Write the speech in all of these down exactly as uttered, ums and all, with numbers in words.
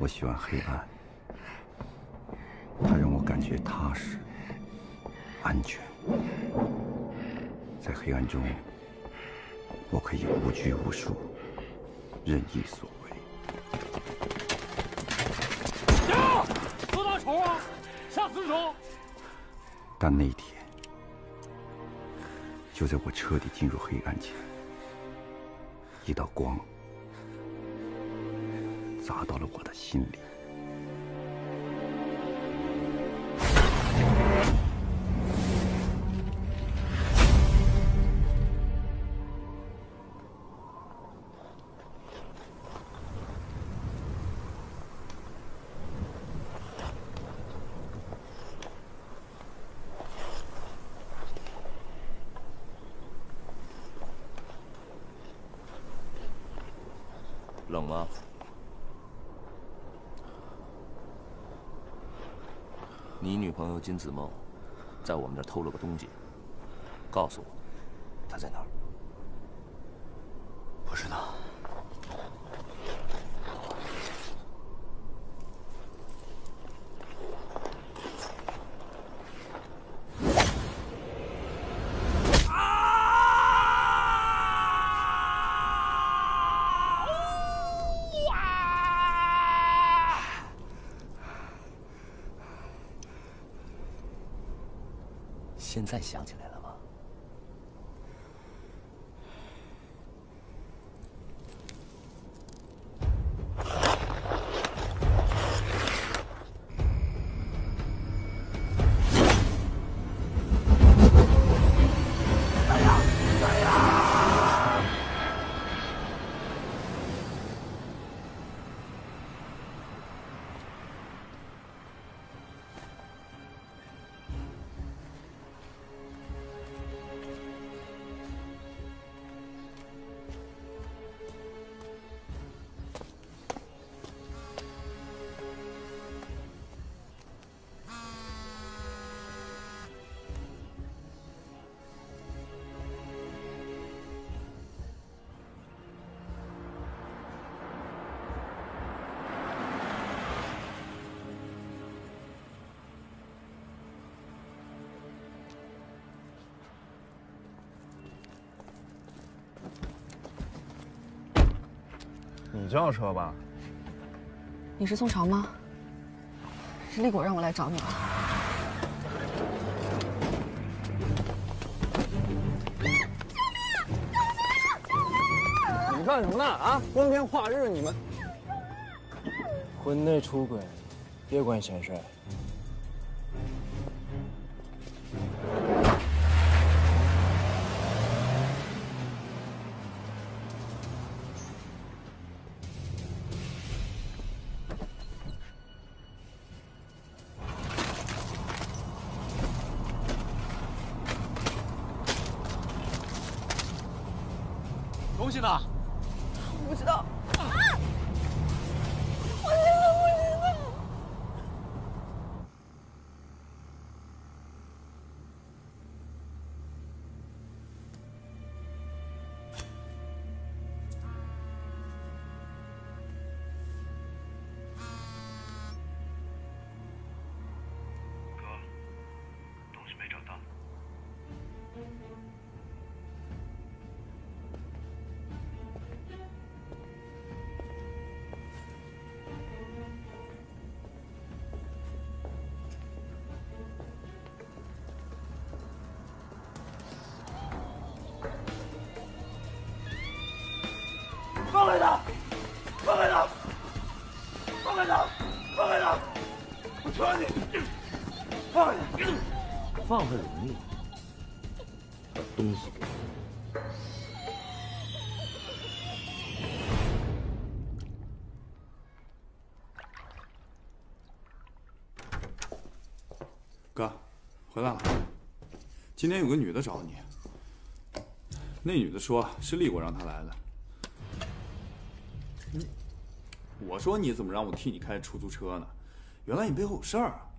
我喜欢黑暗，它让我感觉踏实、安全。在黑暗中，我可以无拘无束，任意所为。 呀！多大仇啊！下死手！ 但那天，就在我彻底进入黑暗前，一道光砸到了我的心里。 冷吗？你女朋友金子梦在我们这儿偷了个东西，告诉我，她在哪儿？ 不知道。 现在想起来了吗？ 来呀！来呀！ 你叫车吧。 你是宋朝吗？是立果让我来找你的。 你们干什么呢？啊，光天化日你们！ 婚内出轨，别管闲事。 东西呢？ 不知道。啊！我真的不知道。 哥，东西没找到。 放开他！放开他！放开他！放开他！我劝你，放开他！ 放他容易，把东西给我。 哥，回来了。今天有个女的找你，那女的说是立果让她来的。你，我说你怎么让我替你开出租车呢？原来你背后有事儿啊！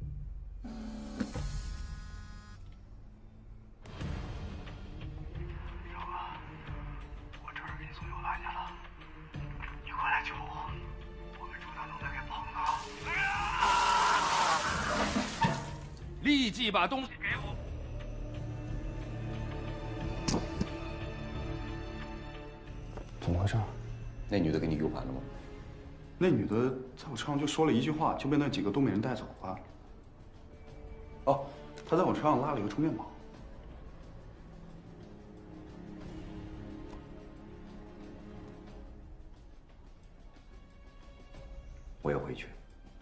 赵哥，我这儿给你送油来去了，你快来救我！我们朱大能那边立即把东西给我。 怎么回事？ 那女的给你 U 盘了吗？ 那女的在我车上就说了一句话，就被那几个东北人带走了。哦，她在我车上拉了一个充电宝。 我要回去。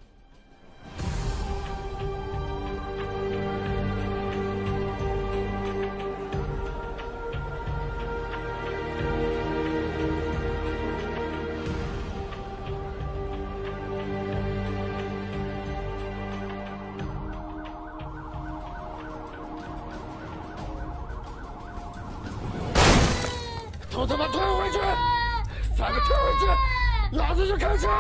都他妈退回去！再不退回去，老子就开枪！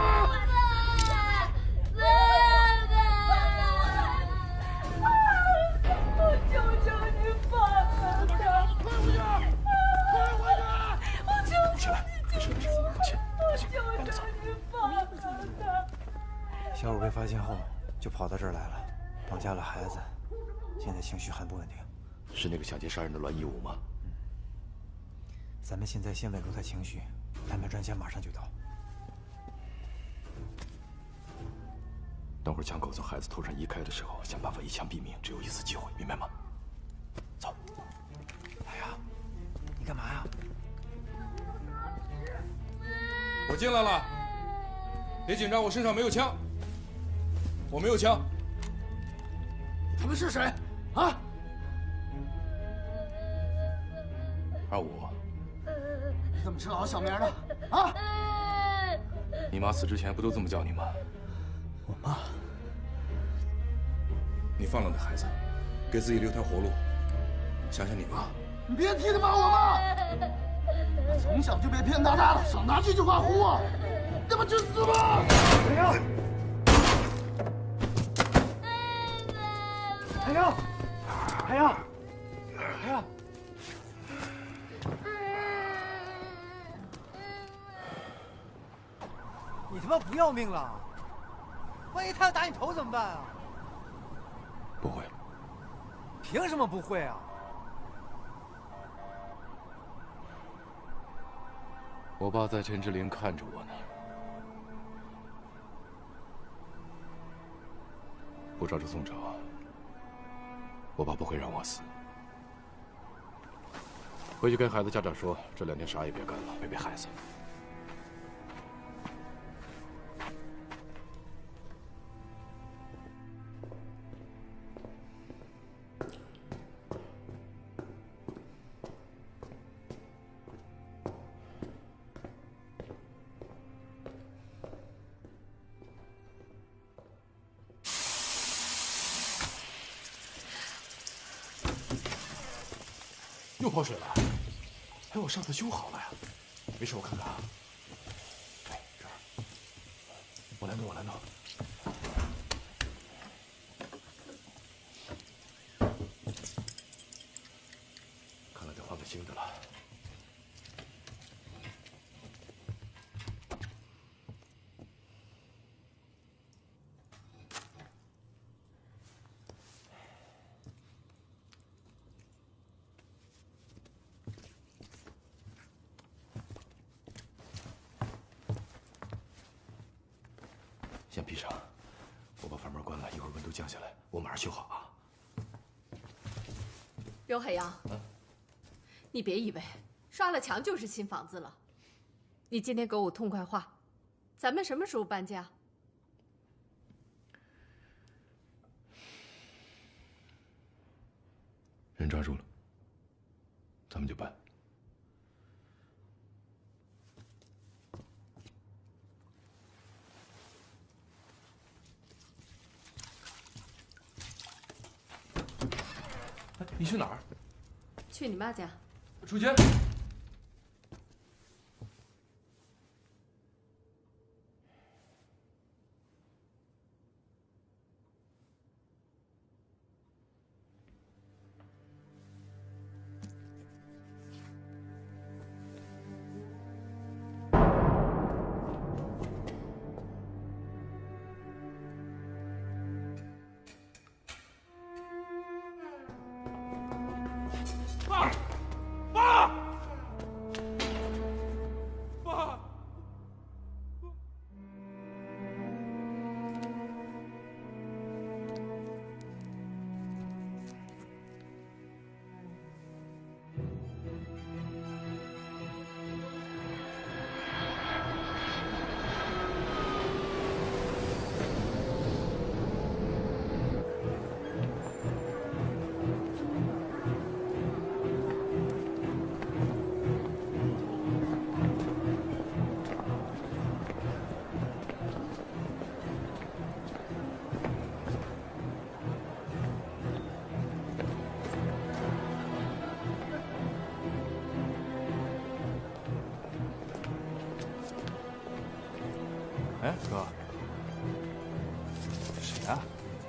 我求求你放了他！ 退回去！退回去！ 我求求你，没事没事，放心， 我求求你放了他！ 小五被发现后就跑到这儿来了，绑架了孩子，现在情绪很不稳定。 是那个抢劫杀人的栾一武吗？ 嗯。咱们现在先稳住他情绪，安排专家马上就到。 等会儿枪口从孩子头上移开的时候，想办法一枪毙命，只有一次机会，明白吗？走。 哎呀，你干嘛呀？ 我进来了，别紧张，我身上没有枪，我没有枪。 他们是谁？啊？ 二五， 你怎么知道我小名的？啊？ 你妈死之前不都这么叫你吗？ 我妈。 你放了那孩子，给自己留条活路。想想你妈。 你别提他妈我妈！我从小就被骗大大的，少拿这句话唬我，他妈去死吧！ 海洋，海洋，海洋。 你他妈不要命了？万一他要打你头怎么办啊？ 不会。 凭什么不会啊？ 我爸在陈志玲看着我呢，不抓住宋朝，我爸不会让我死。回去跟孩子家长说，这两天啥也别干了，陪陪孩子。又泡水了，哎，我上次修好了呀。没事，我看看啊。哎，这儿，我来弄，我来弄。看来得换个新的了。先闭上，我把房门关了，一会儿温度降下来，我马上修好啊。 刘海洋，嗯，你别以为刷了墙就是新房子了。你今天给我痛快话，咱们什么时候搬家？ 人抓住了，咱们就搬。你去哪儿？ 去你妈家。 楚娟。 哥，谁啊？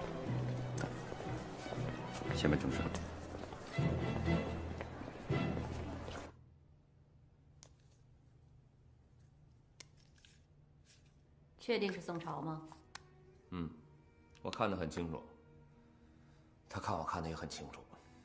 先办正事。 确定是宋朝吗？ 嗯，我看得很清楚。他看我看得也很清楚。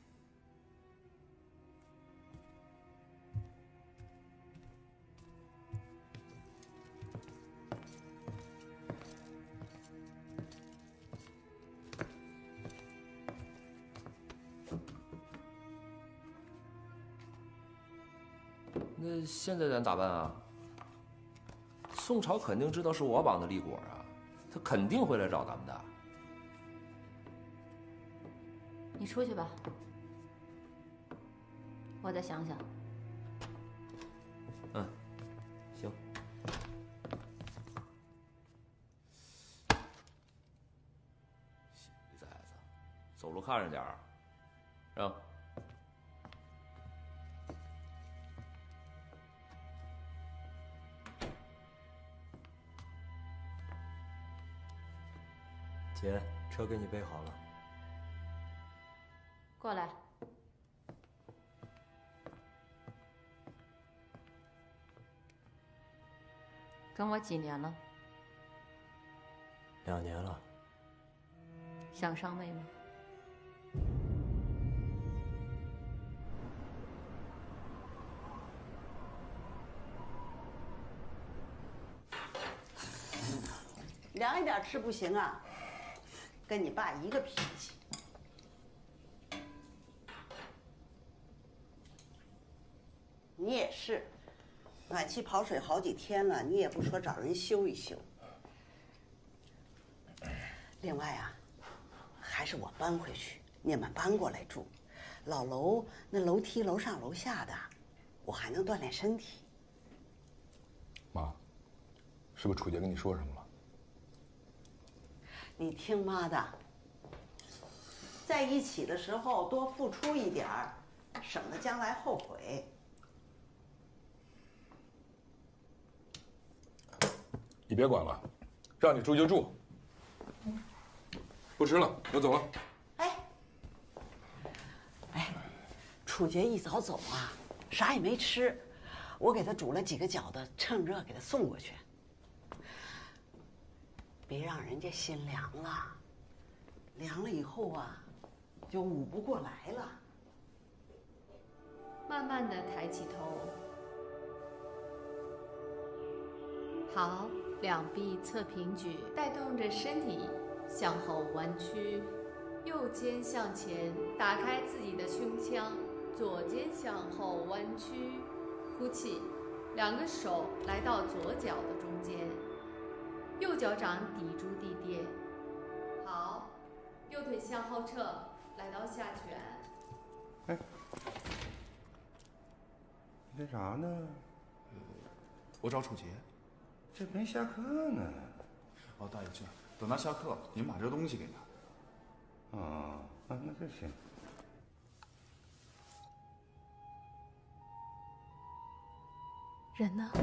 那现在咱咋办啊？宋朝肯定知道是我绑的李果啊，他肯定会来找咱们的。 你出去吧，我再想想。 嗯，行。小崽子，走路看着点儿，让。 姐，车给你备好了。 过来。跟我几年了？ 两年了。 想上位吗？ 凉一点吃不行啊？跟你爸一个脾气。你也是，暖气跑水好几天了，你也不说找人修一修。另外啊，还是我搬回去，你们搬过来住。老楼那楼梯楼上楼下的，我还能锻炼身体。 妈，是不是楚杰跟你说什么了？ 你听妈的，在一起的时候多付出一点儿，省得将来后悔。 你别管了，让你住就住。不吃了，我走了。 哎，哎，楚杰一早走啊，啥也没吃，我给他煮了几个饺子，趁热给他送过去。别让人家心凉了，凉了以后啊，就捂不过来了。 慢慢的抬起头，好，两臂侧平举，带动着身体向后弯曲，右肩向前，打开自己的胸腔，左肩向后弯曲，呼气，两个手来到左脚的中间。右脚掌抵住地垫，好，右腿向后撤，来到下拳。 哎，你干啥呢？ 呃，我找楚杰。 这没下课呢。 哦，大爷去，等他下课，您把这东西给他。 啊，那那就行。 人呢？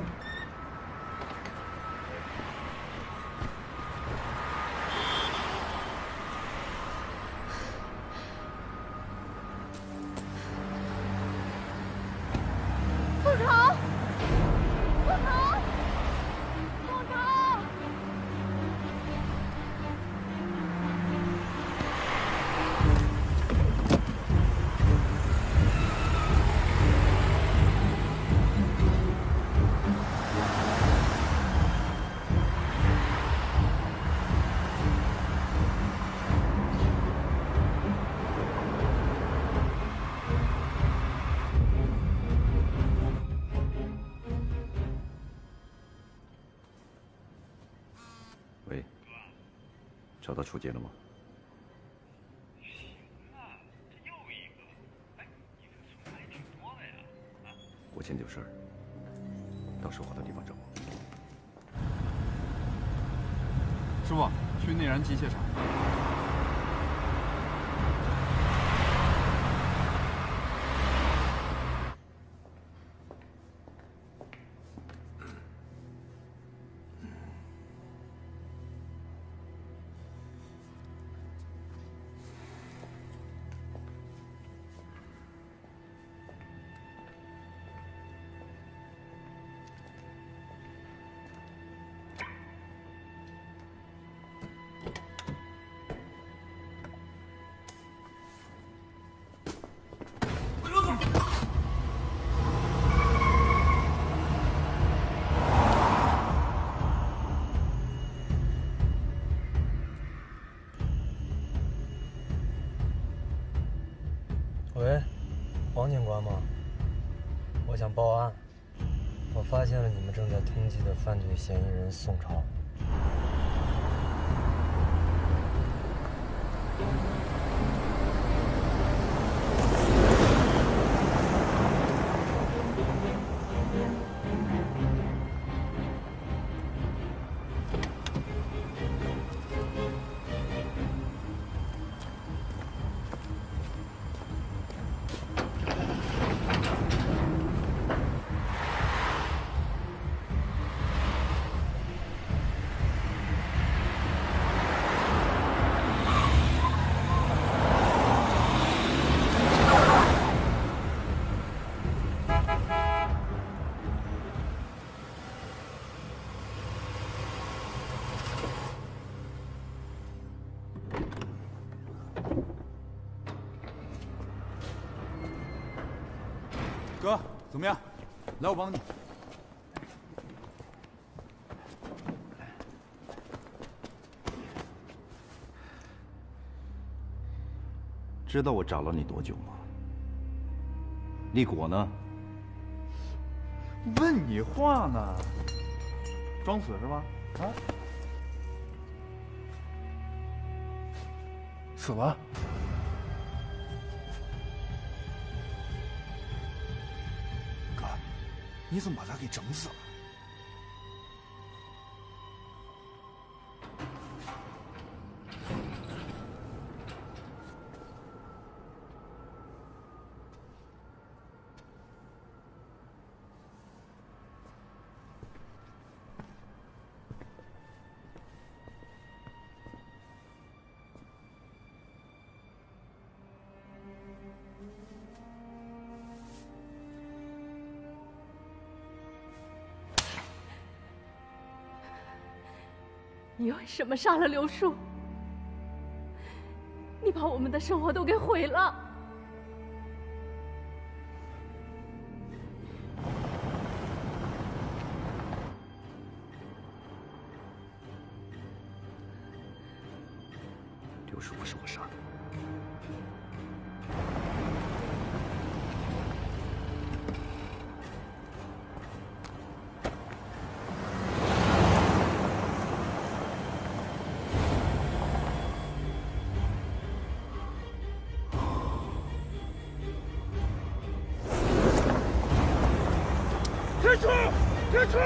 宋朝，宋朝，宋朝！ 喂，找到楚杰了吗？ 行啊，这又一个。哎，你这存还挺多的呀。啊， 国庆有事儿，到时候换到地方找我。 师傅，去内燃机械厂。 喂，王警官吗？我想报案，我发现了你们正在通缉的犯罪嫌疑人宋朝。 哥，怎么样？来，我帮你。 知道我找了你多久吗？立果呢？ 问你话呢，装死是吧？啊？ 死了。 你怎么把他给整死了？ 你为什么杀了刘树？你把我们的生活都给毁了。 刘树不是我杀的。 天楚，天楚！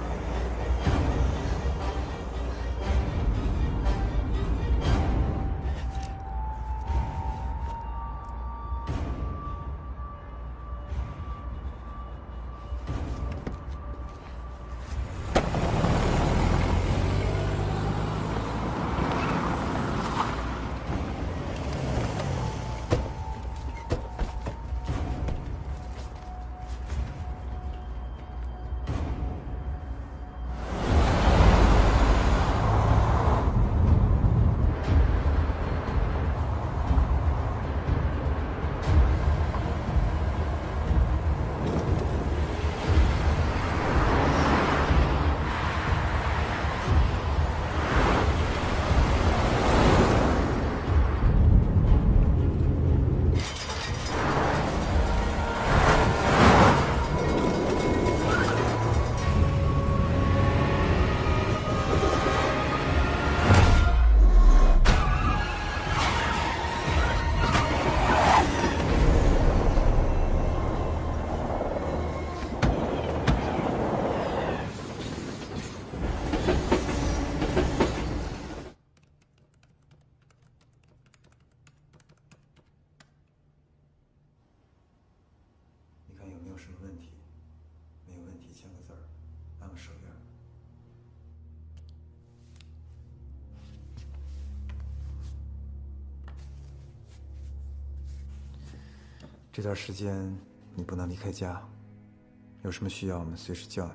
这段时间你不能离开家，有什么需要我们随时叫你。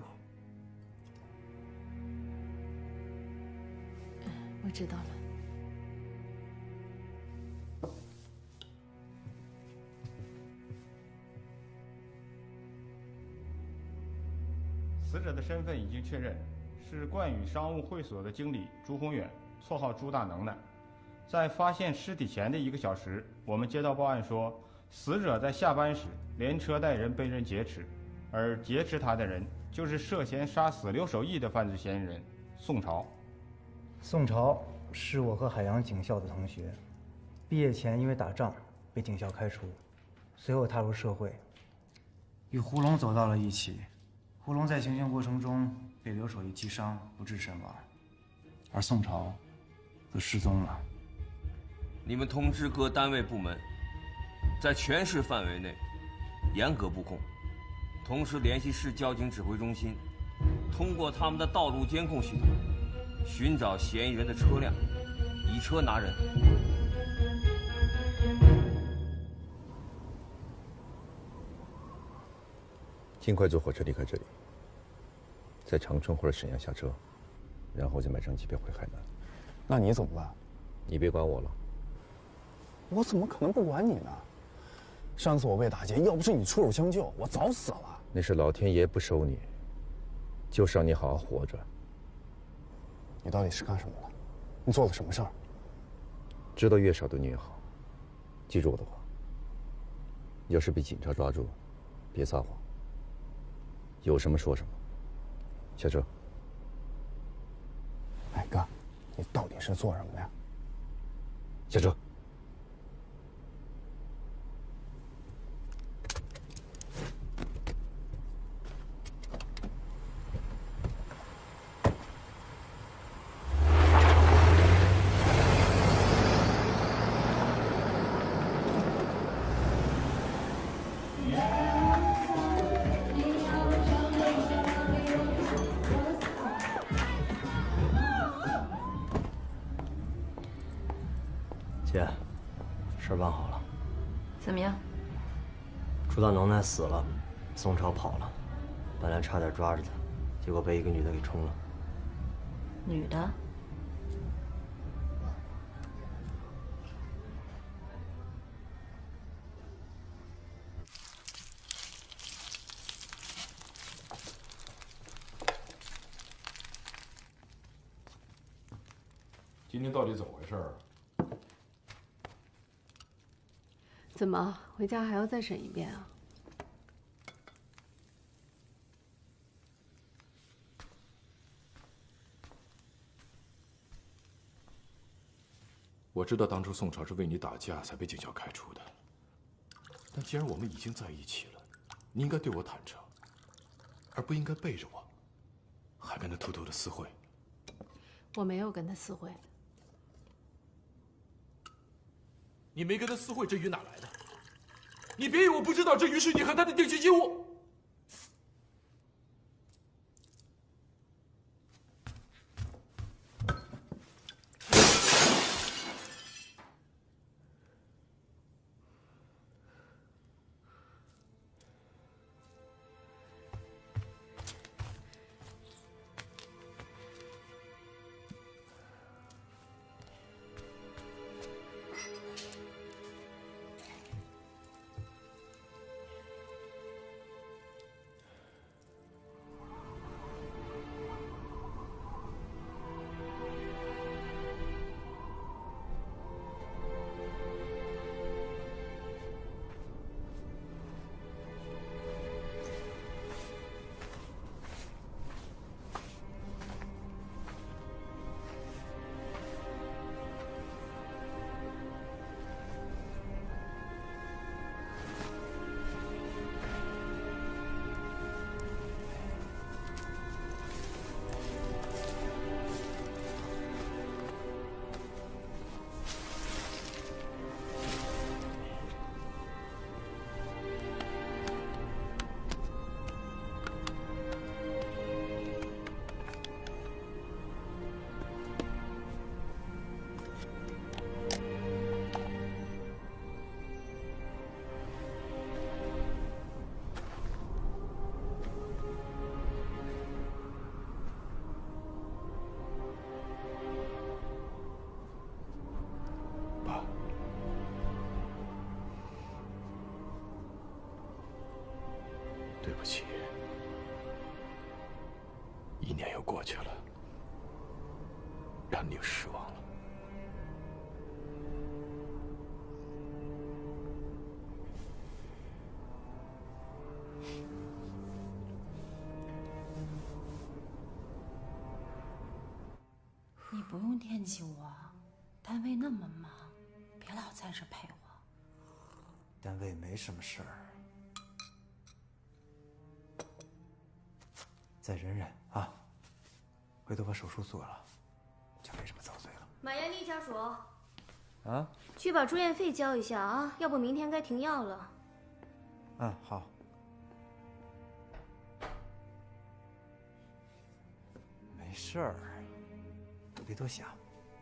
我知道了。 死者的身份已经确认，是冠宇商务会所的经理朱宏远，绰号朱大能耐。在发现尸体前的一个小时，我们接到报案说， 死者在下班时连车带人被人劫持，而劫持他的人就是涉嫌杀死刘守义的犯罪嫌疑人宋朝。 宋朝是我和海洋警校的同学，毕业前因为打仗被警校开除，随后踏入社会，与胡龙走到了一起。胡龙在行凶过程中被刘守义击伤，不治身亡，而宋朝则失踪了。 你们通知各单位部门，在全市范围内严格布控，同时联系市交警指挥中心，通过他们的道路监控系统寻找嫌疑人的车辆，以车拿人。 尽快坐火车离开这里，在长春或者沈阳下车，然后再买张机票回海南。 那你怎么办？ 你别管我了。 我怎么可能不管你呢？上次我被打劫，要不是你出手相救，我早死了。 那是老天爷不收你，就是让你好好活着。 你到底是干什么的？你做了什么事儿？ 知道越少对你越好。记住我的话，要是被警察抓住，别撒谎，有什么说什么。下车。 哎哥，你到底是做什么的呀？ 下车。 姐，事儿办好了。 怎么样？ 朱大能耐死了，宋朝跑了，本来差点抓着他，结果被一个女的给冲了。 女的？ 今天到底怎么回事啊？ 怎么回家还要再审一遍啊？ 我知道当初宋朝是为你打架才被警校开除的，但既然我们已经在一起了，你应该对我坦诚，而不应该背着我，还跟他偷偷的私会。 我没有跟他私会。 你没跟他私会，这鱼哪来的？你别以为我不知道，这鱼是你和他的定情信物。对不起，一年又过去了，让你失望了。 惦记我，单位那么忙，别老在这陪我。 单位没什么事儿，再忍忍啊，回头把手术做了，就没什么遭罪了。 马艳丽家属， 啊？ 去把住院费交一下啊，要不明天该停药了。 嗯，好。没事儿，别多想。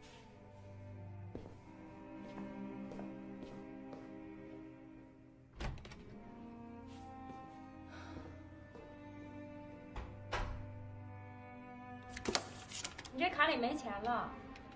你这卡里没钱了。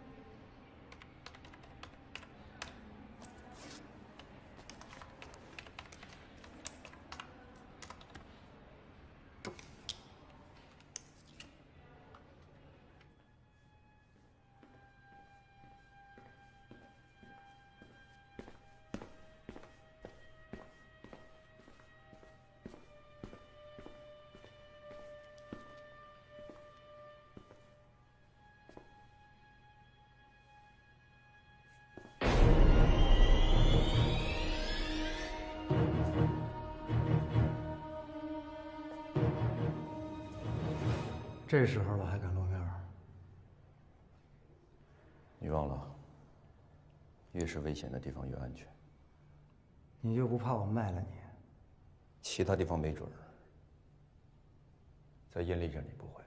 这时候了还敢露面？ 你忘了，越是危险的地方越安全。 你就不怕我卖了你？ 其他地方没准儿，在艳丽这里不会。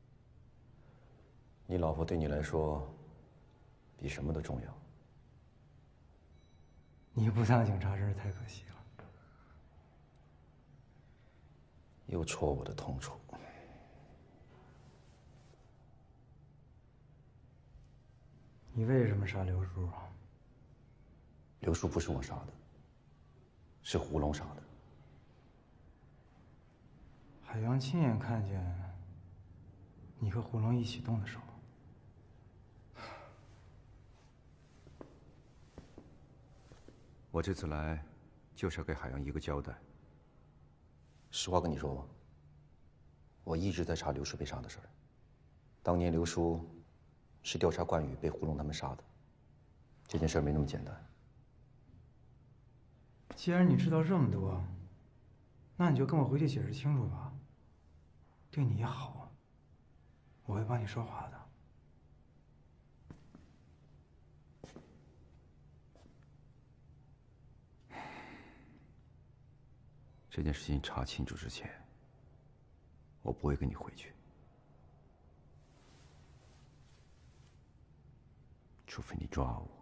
你老婆对你来说，比什么都重要。 你不当警察真是太可惜了。 又戳我的痛处。 你为什么杀刘叔啊？ 刘叔不是我杀的，是胡龙杀的。 海洋亲眼看见你和胡龙一起动的手。 我这次来，就是要给海洋一个交代。实话跟你说吧，我一直在查刘叔被杀的事儿。当年刘叔是调查冠宇被胡龙他们杀的，这件事没那么简单。 既然你知道这么多，那你就跟我回去解释清楚吧。对你也好，我会帮你说话的。 这件事情查清楚之前，我不会跟你回去，除非你抓我。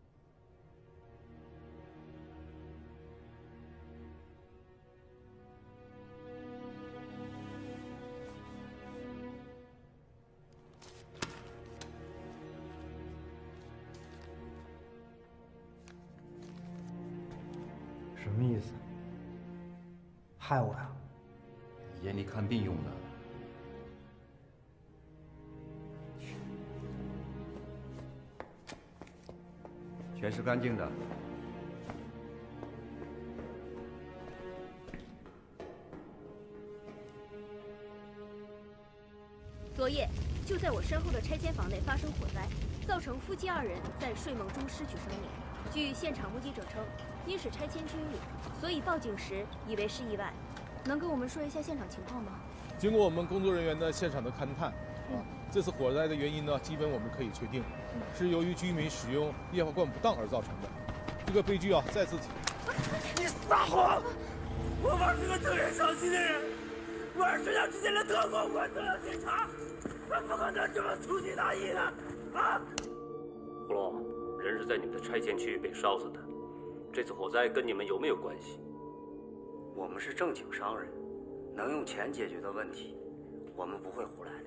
什么意思？害我呀？ 眼里看病用的。全是干净的。 昨夜就在我身后的拆迁房内发生火灾，造成夫妻二人在睡梦中失去生命。据现场目击者称，因是拆迁区域，所以报警时以为是意外。能跟我们说一下现场情况吗？ 经过我们工作人员的现场的勘探，啊，这次火灾的原因呢，基本我们可以确定，是由于居民使用液化罐不当而造成的。这个悲剧啊，再次。 你撒谎！我爸是个特别小气的人，我是学校之前的特工官，做了警察，他不可能这么粗心大意的啊！ 胡龙，人是在你们的拆迁区域被烧死的，这次火灾跟你们有没有关系？ 我们是正经商人，能用钱解决的问题，我们不会胡来的。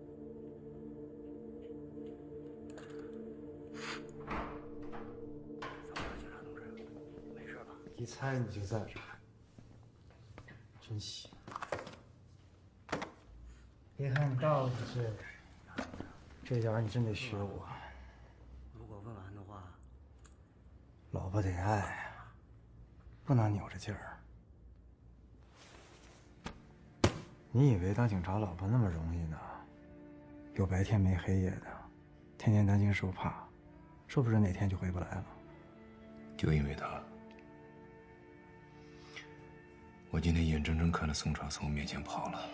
怎么了，警察同志？没事吧？ 一猜你就在这儿，真行。别看你告诉这个，这点你真得学我。 如果问完的话， 老婆得爱，不能扭着劲儿。你以为当警察老婆那么容易呢？有白天没黑夜的， 天天担惊受怕，说不准哪天就回不来了。 就因为他，我今天眼睁睁看着宋朝从我面前跑了。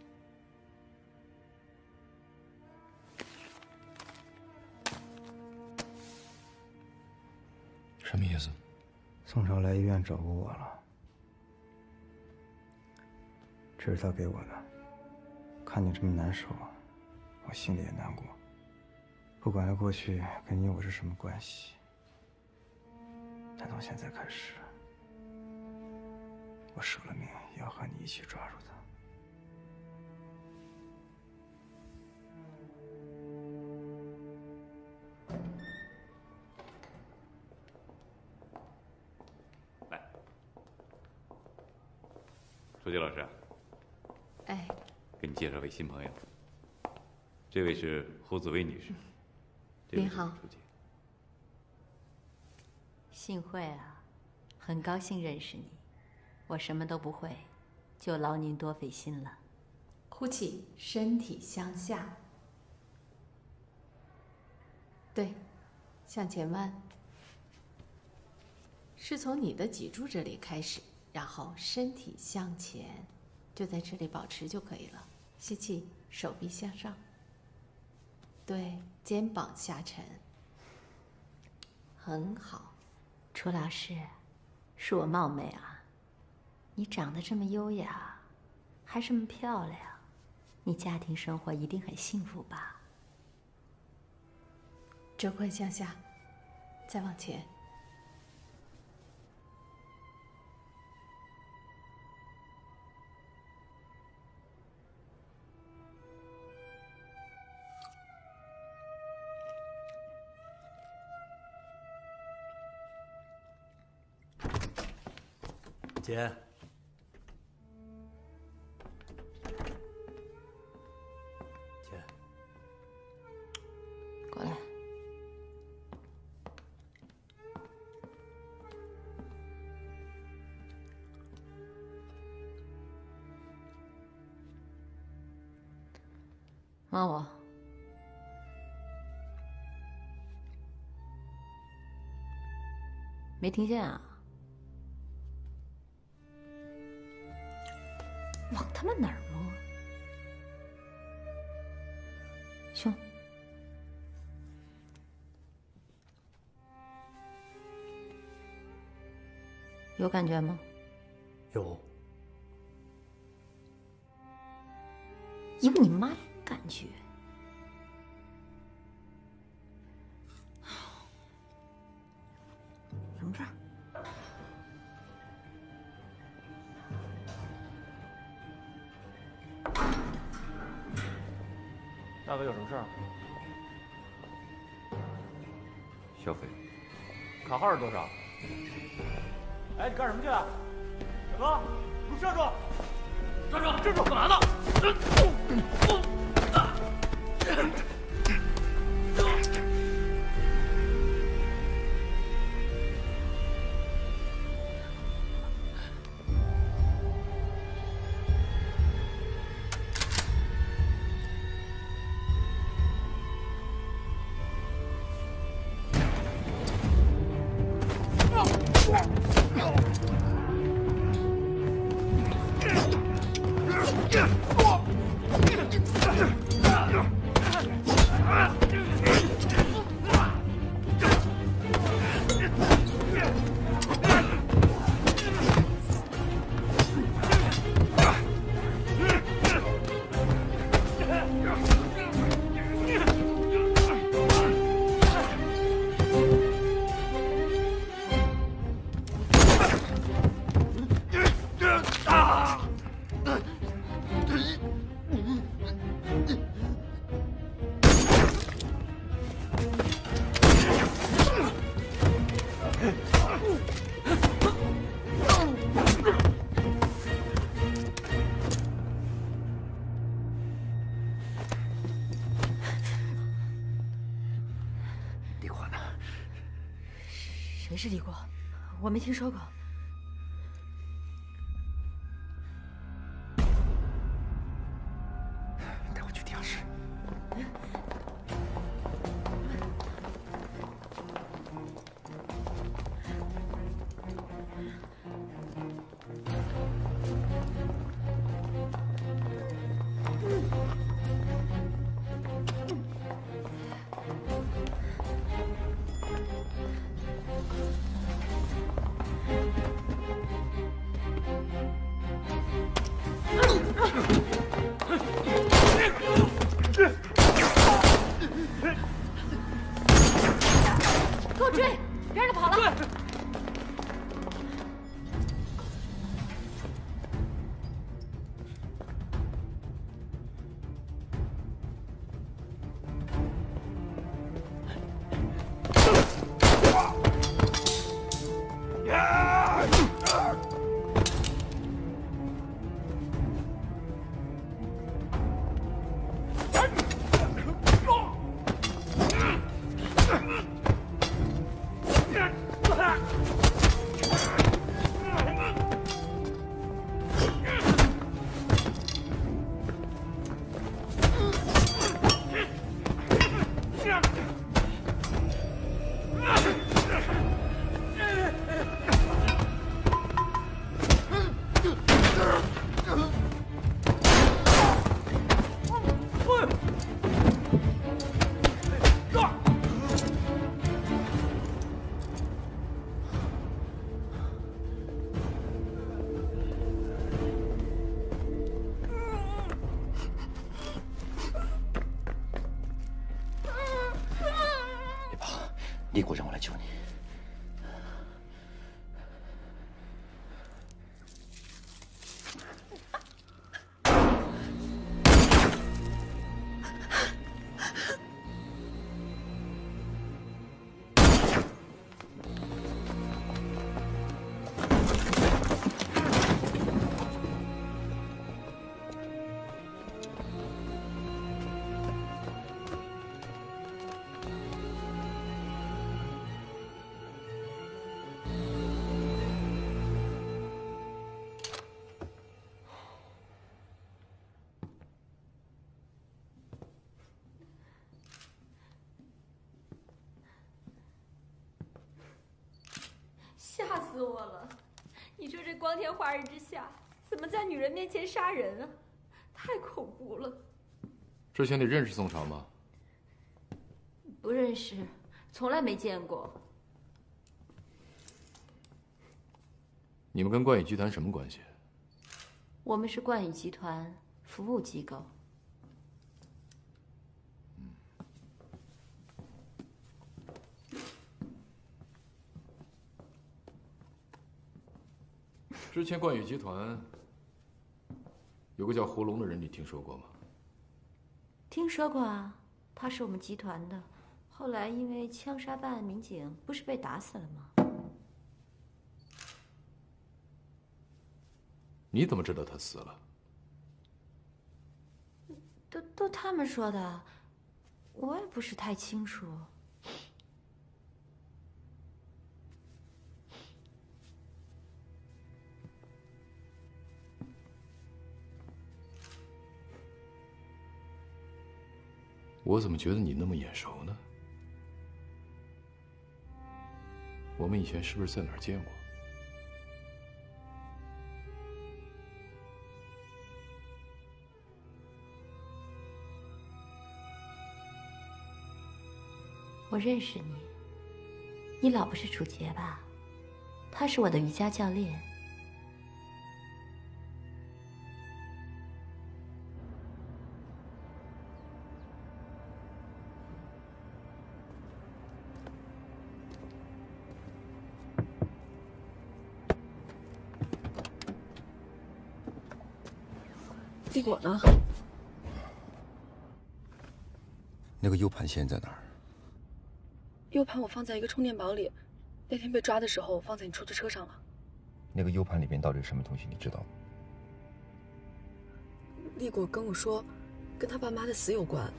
什么意思？ 宋朝来医院找过我了，这是他给我的。看你这么难受，我心里也难过。不管他过去跟你我是什么关系，但从现在开始，我舍了命也要和你一起抓住他。 书记老师， 哎， 给你介绍位新朋友，这位是胡紫薇女士。 您好， 书记。 幸会啊，很高兴认识你。我什么都不会，就劳您多费心了。 呼气，身体向下。对，向前弯。是从你的脊柱这里开始。然后身体向前，就在这里保持就可以了。吸气，手臂向上。对，肩膀下沉。很好。 楚老师，恕我冒昧啊，你长得这么优雅，还这么漂亮，你家庭生活一定很幸福吧？ 肘宽向下，再往前。 姐，姐， 过来。摸我。没听见啊？往他妈哪儿摸？胸。有感觉吗？ 有。 有你妈感觉！什么事儿？ 大哥有什么事儿？ 消费。 卡号是多少？哎，你干什么去啊？大哥，给我站住！站住！站住！干嘛呢？ 谁是李国？我没听说过。 带我去地下室。 李果让我来救你。 吓死我了！你说这光天化日之下，怎么在女人面前杀人啊？太恐怖了！ 之前你认识宋朝吗？ 不认识，从来没见过。 你们跟冠宇集团什么关系？ 我们是冠宇集团服务机构。 之前冠宇集团有个叫胡龙的人，你听说过吗？ 听说过啊，他是我们集团的，后来因为枪杀办案民警，不是被打死了吗？ 你怎么知道他死了？ 都都他们说的，我也不是太清楚。 我怎么觉得你那么眼熟呢？我们以前是不是在哪儿见过？ 我认识你，你老婆是楚洁吧？她是我的瑜伽教练。 李果呢？ 那个 U 盘现在在哪儿？ U 盘我放在一个充电宝里，那天被抓的时候放在你出租车上了。 那个 U 盘里边到底是什么东西？你知道吗？ 李果跟我说，跟他爸妈的死有关。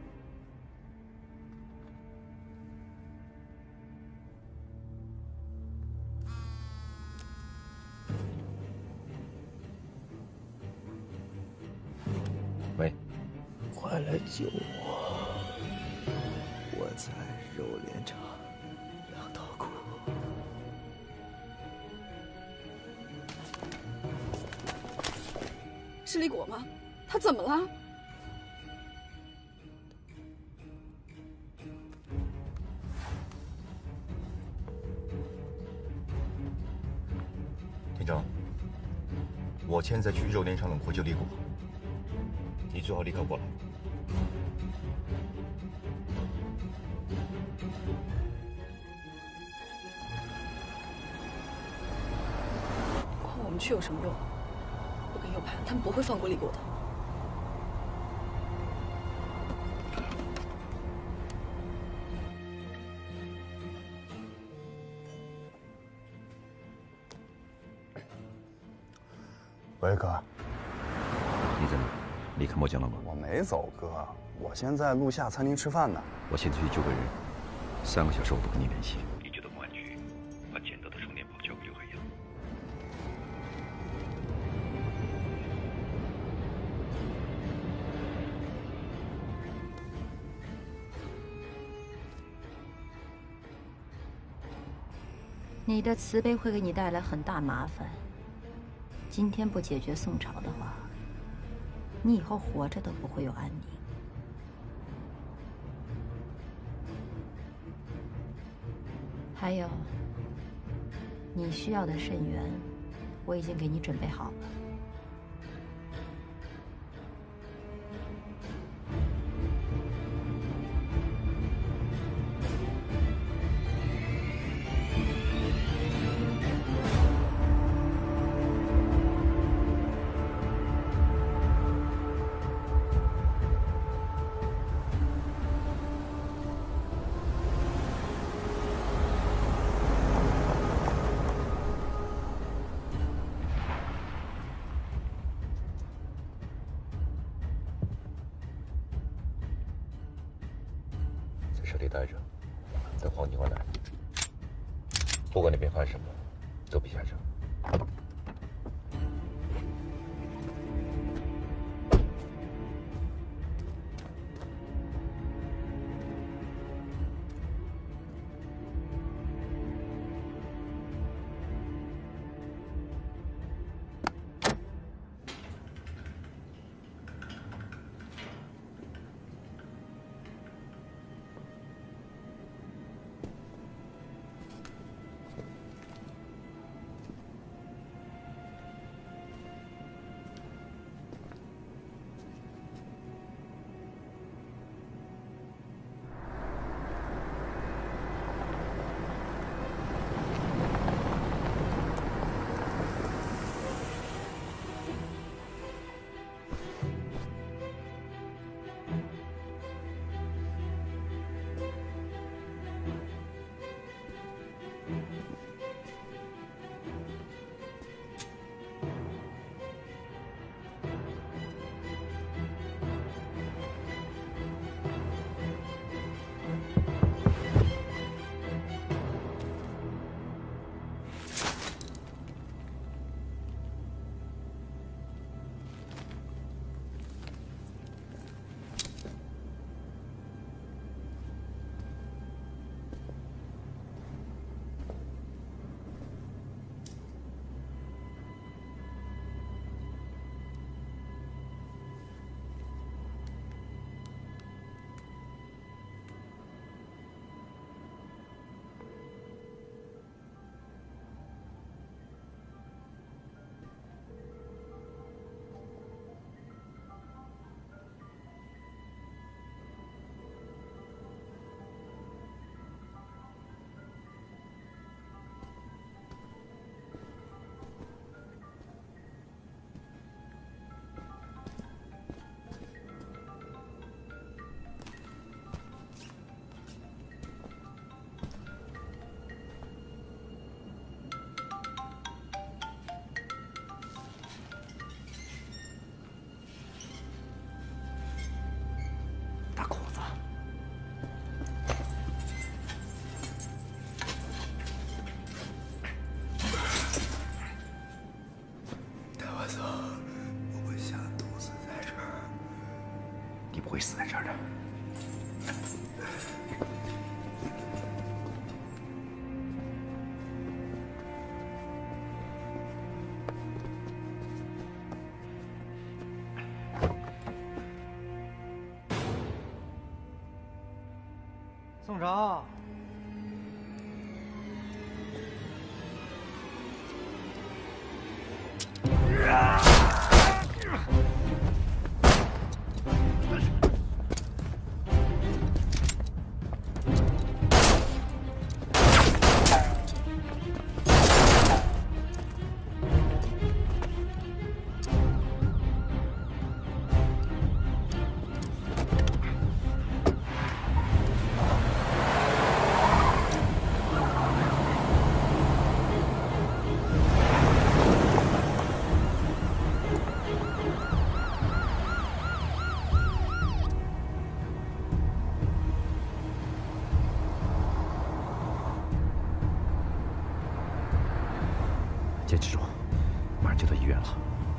喂， 快来救我！我在肉联厂两道库。 是李果吗？他怎么了？ 厅长，我现在去肉联厂冷库救李果，你最好立刻过来。 我们去有什么用？不跟 U 盘，他们不会放过李果的。 喂，哥。 你在哪？离开墨江了吗？ 我没走，哥，我现在路下餐厅吃饭呢。 我现在去救个人，三个小时我都跟你联系。你就到公安局，把捡到的充电宝交给刘海洋。 你的慈悲会给你带来很大麻烦。今天不解决宋朝的话，你以后活着都不会有安宁。还有，你需要的肾源，我已经给你准备好了。 手里带着，等黄警官来，不管那边发生什么，都别下车。 会死在这儿的。 宋朝。 啊！ 坚持住，马上就到医院了。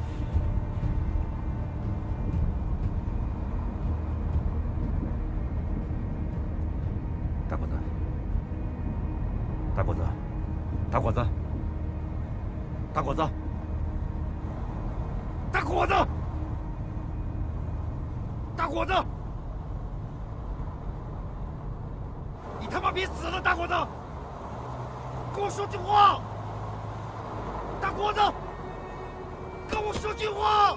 大果子，大果子，大果子，大果子，大果子，大果子，你他妈别死了，大果子！跟我说句话，大果子，跟我说句话。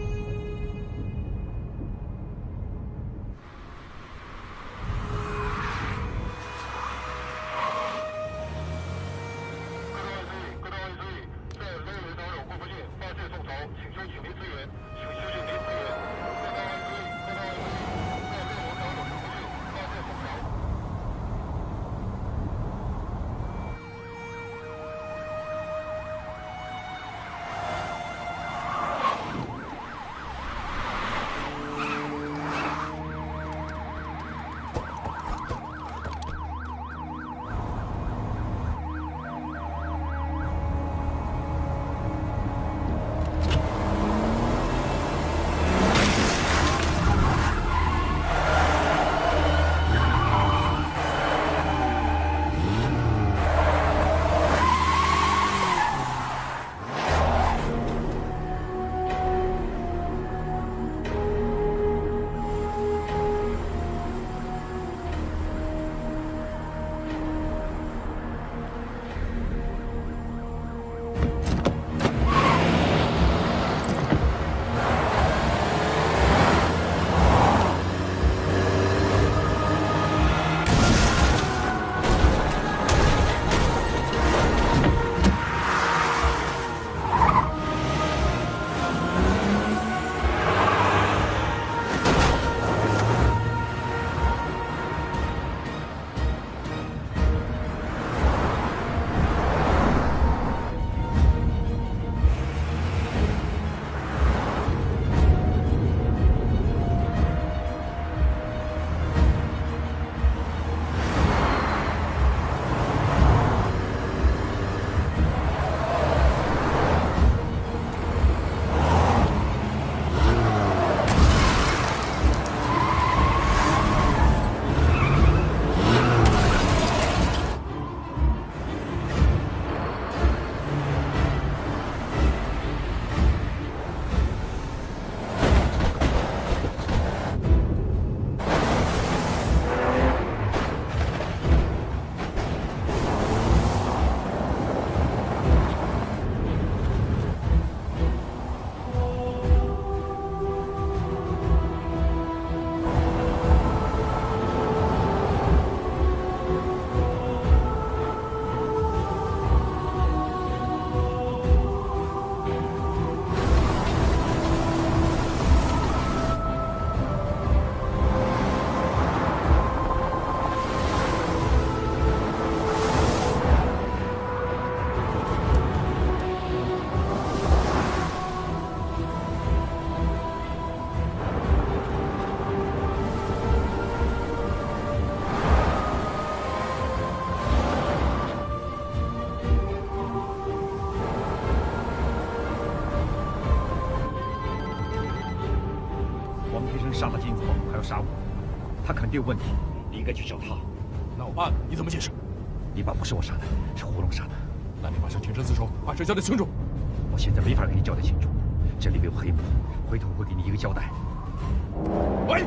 杀了金子后还要杀我，他肯定有问题，你应该去找他。 那我办案你怎么解释？ 李爸不是我杀的，是胡龙杀的。 那你马上挺身自首，把事交代清楚。 我现在没法给你交代清楚，这里面有黑幕，回头我会给你一个交代。 喂！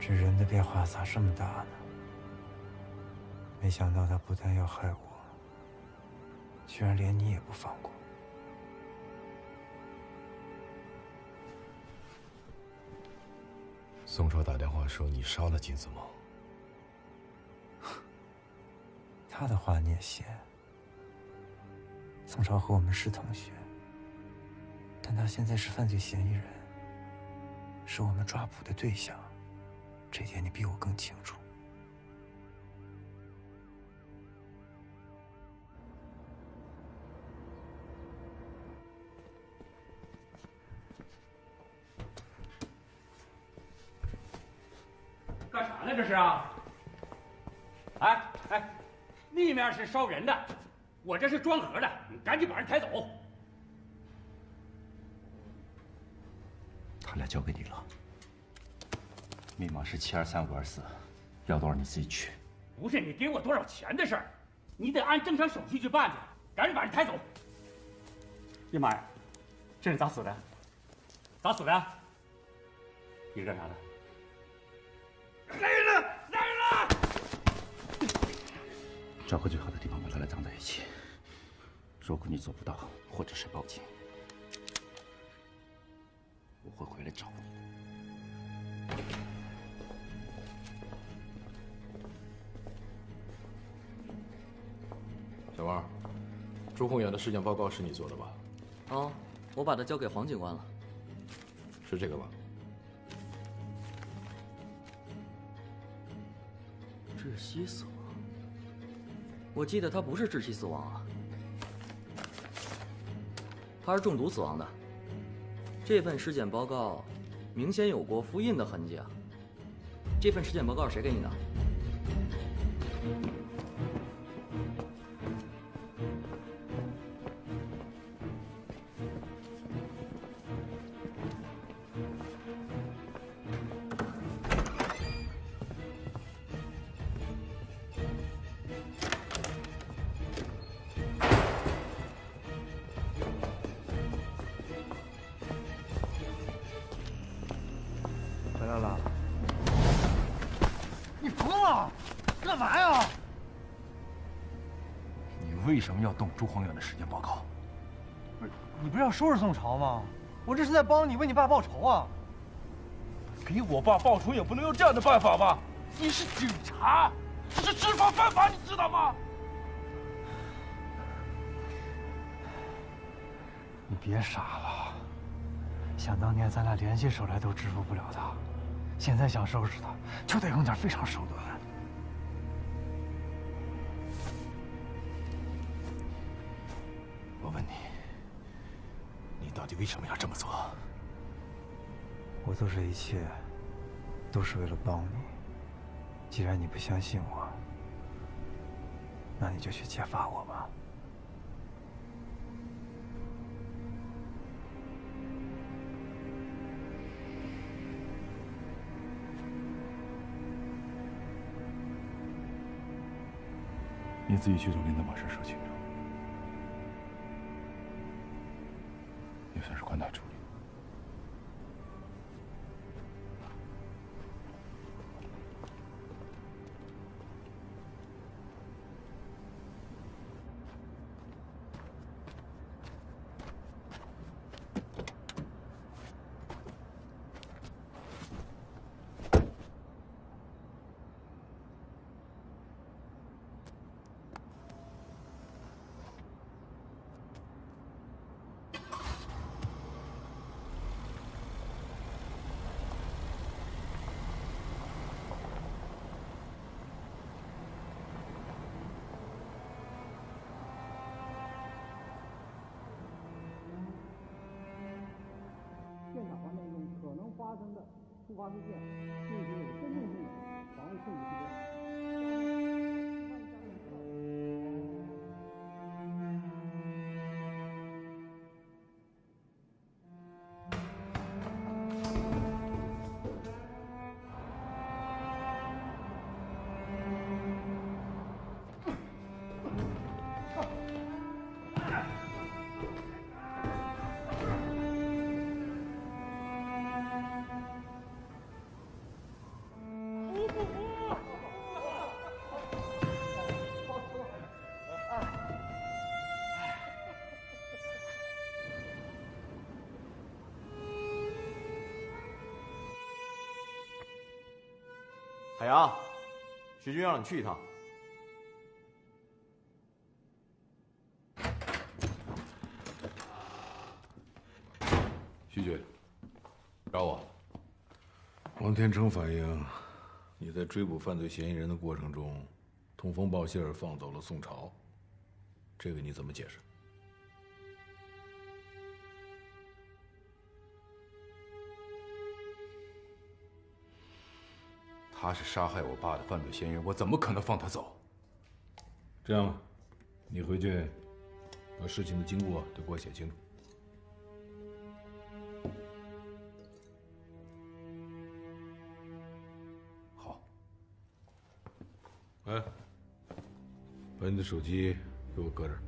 这人的变化咋这么大呢？没想到他不但要害我，居然连你也不放过。 宋超打电话说你杀了金子梦， 他的话你也信？宋超和我们是同学，但他现在是犯罪嫌疑人，是我们抓捕的对象，这点你比我更清楚。 干啥呢这是啊？哎哎，那面是烧人的，我这是装盒的，你赶紧把人抬走。 他俩交给你了，密码是七二三五二四，要多少你自己取。 不是你给我多少钱的事儿，你得按正常手续去办去，赶紧把人抬走。呀妈呀，这人咋死的？咋死的？你是干啥的？来人了！来人了！ 找个最好的地方把他俩葬在一起。如果你做不到，或者是报警，我会回来找你的。 小王，朱宏远的尸检报告是你做的吧？ 哦，我把它交给黄警官了。 是这个吧？ 窒息死亡？我记得他不是窒息死亡啊，他是中毒死亡的。这份尸检报告明显有过复印的痕迹啊。这份尸检报告是谁给你的？ 回来了。 你疯了？干嘛呀？ 你为什么要动朱宏远的尸检报告？ 不是，你不是要收拾宋朝吗？我这是在帮你为你爸报仇啊！ 给我爸报仇也不能用这样的办法吧？你是警察，这是知法犯法，你知道吗？ 你别傻了，想当年咱俩联起手来都制服不了他，现在想收拾他，就得用点非常手段。 我问你，你到底为什么要这么做？ 我做这一切都是为了帮你。既然你不相信我，那你就去揭发我吧。 你自己去找领导把事说清楚，也算是宽大处理。 现场环境中可能发生的突发事件，进行有针对性的防卫控制机关。 阳，徐军让你去一趟。 徐局，找我。 王天成反映，你在追捕犯罪嫌疑人的过程中，通风报信儿放走了宋朝，这个你怎么解释？ 他是杀害我爸的犯罪嫌疑人，我怎么可能放他走？ 这样吧，你回去把事情的经过都给我写清楚。 好。 哎，把你的手机给我搁这儿。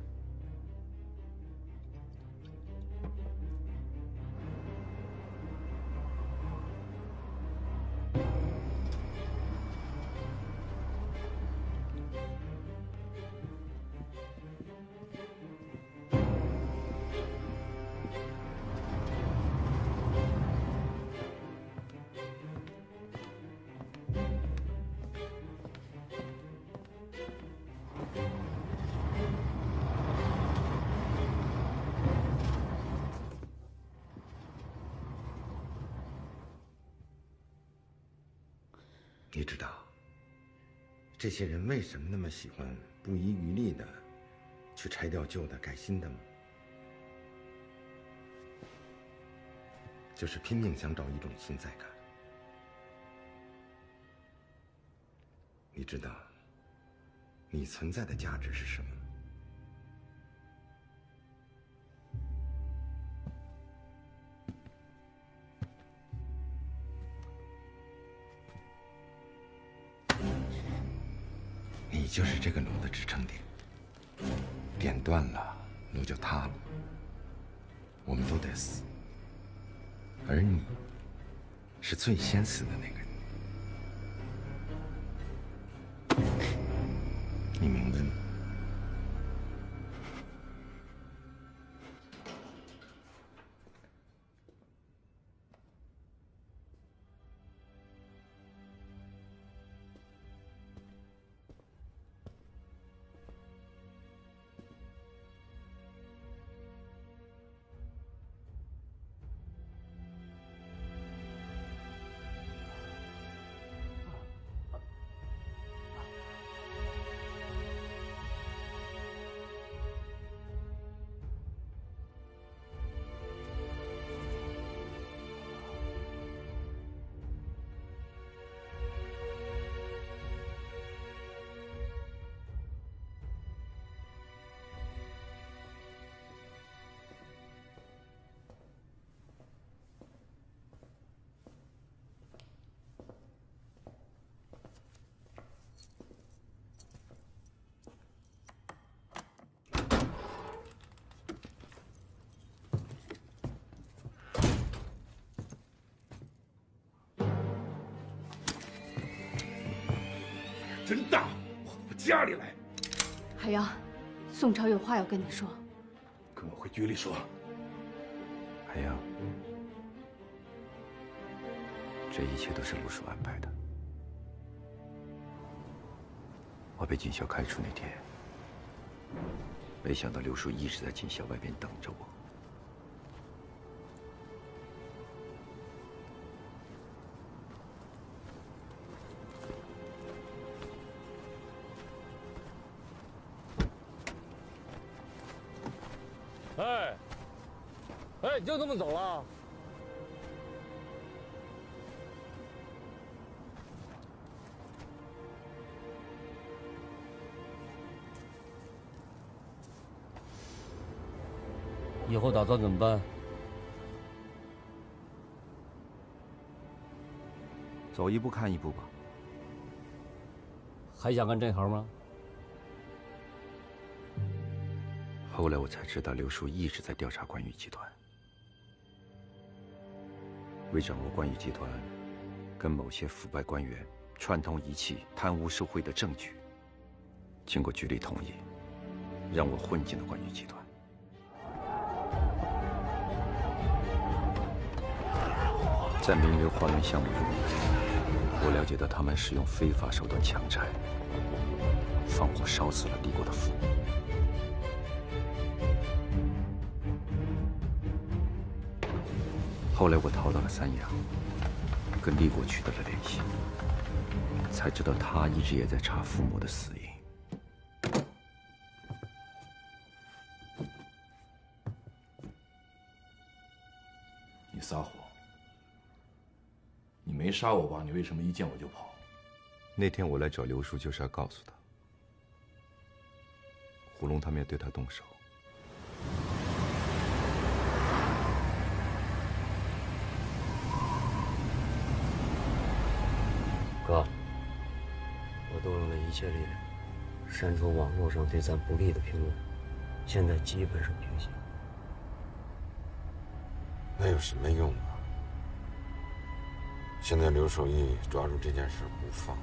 你知道这些人为什么那么喜欢不遗余力的去拆掉旧的盖新的吗？就是拼命想找一种存在感。你知道你存在的价值是什么吗？ 你就是这个炉的支撑点，点断了，炉就塌了。我们都得死，而你是最先死的那个人。你明白吗？ 真大，跑我家里来！ 海洋，宋朝有话要跟你说。 跟我回局里说。 海洋，这一切都是陆叔安排的。我被警校开除那天，没想到刘叔一直在警校外边等着我。 哎，哎，你就这么走了？以后打算怎么办？ 走一步看一步吧。 还想干这行吗？ 后来我才知道，刘叔一直在调查关羽集团，为掌握关羽集团跟某些腐败官员串通一气、贪污受贿的证据，经过局里同意，让我混进了关羽集团。在名流花园项目中， 我了解到他们使用非法手段强拆，放火烧死了李国的父母。后来我逃到了三阳，跟李国取得了联系，才知道他一直也在查父母的死因。 你撒谎！你没杀我爸，你为什么一见我就跑？ 那天我来找刘叔，就是要告诉他，胡龙他们要对他动手。 哥，我动用了一切力量，删除网络上对咱不利的评论，现在基本上平息。 那有什么用啊？现在刘守义抓住这件事不放。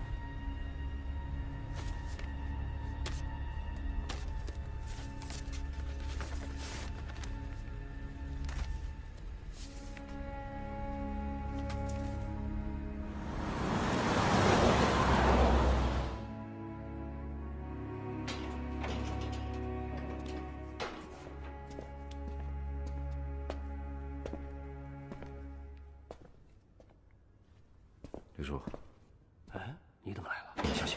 刘叔， 哎，你怎么来了？ 小心！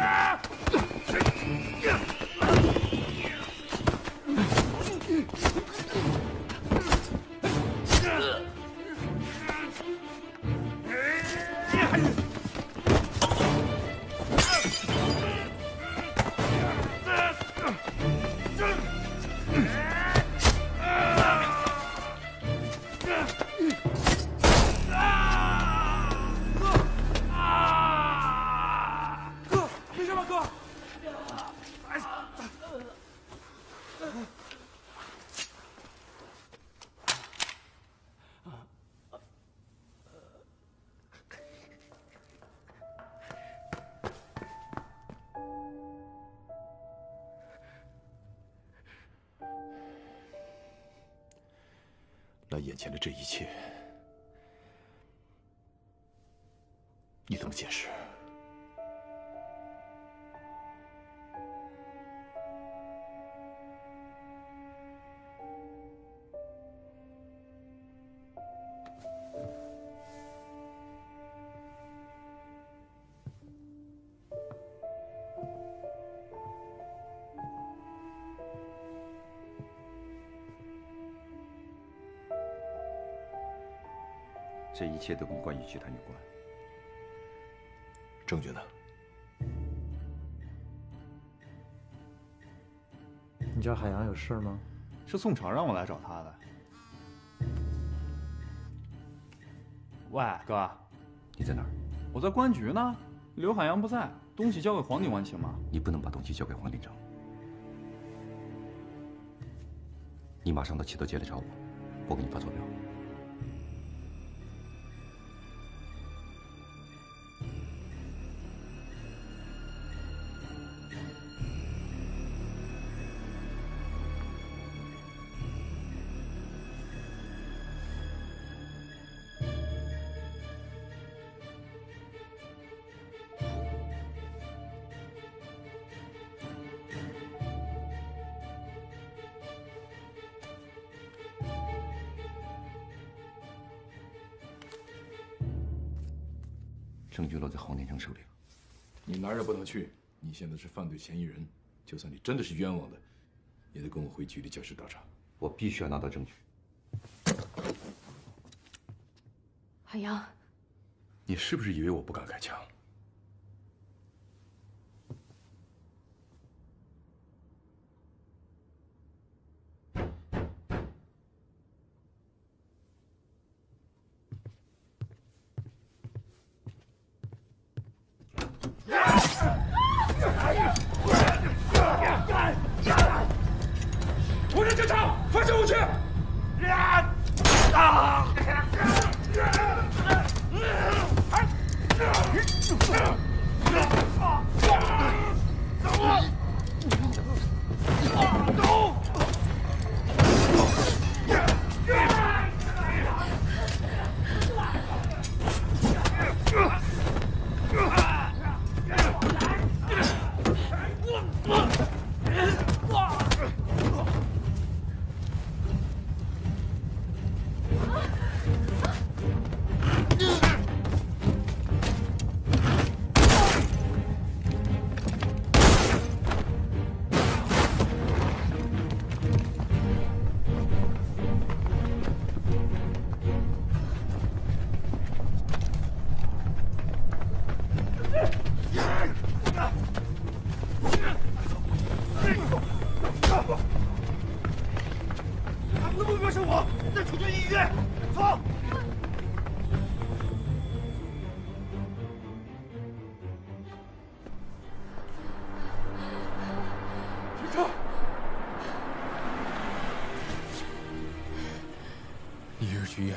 那眼前的这一切，你怎么解释？ 这一切都跟关羽集团有关。 证据呢？ 你叫海洋有事吗？ 是宋朝让我来找他的。喂，哥， 你在哪儿？ 我在官局呢。刘海洋不在，东西交给黄定完行吗？ 你不能把东西交给黄定章。你马上到七头街来找我，我给你发坐标。 证据落在黄定章手里了， 你哪儿也不能去。你现在是犯罪嫌疑人，就算你真的是冤枉的，也得跟我回局里交涉调查。 我必须要拿到证据。 海洋， 你是不是以为我不敢开枪？ 无人侦查，发射武器！啊！